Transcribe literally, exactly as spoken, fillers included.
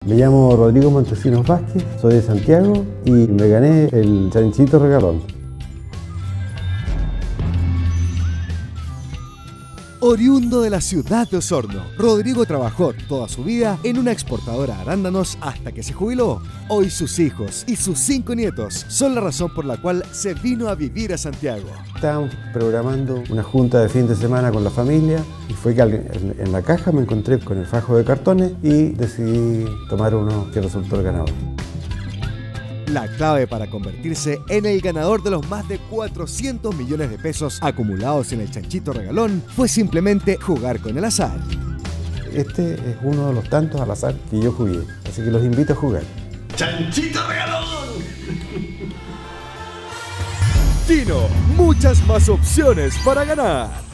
Me llamo Rodrigo Montesinos Vázquez, soy de Santiago y me gané el chanchito regalón. Oriundo de la ciudad de Osorno, Rodrigo trabajó toda su vida en una exportadora de arándanos hasta que se jubiló. Hoy sus hijos y sus cinco nietos son la razón por la cual se vino a vivir a Santiago. Estábamos programando una junta de fin de semana con la familia y fue que en la caja me encontré con el fajo de cartones y decidí tomar uno que resultó el ganador. La clave para convertirse en el ganador de los más de cuatrocientos millones de pesos acumulados en el chanchito regalón fue simplemente jugar con el azar. Este es uno de los tantos al azar que yo jugué, así que los invito a jugar. ¡Chanchito regalón! Tino, muchas más opciones para ganar.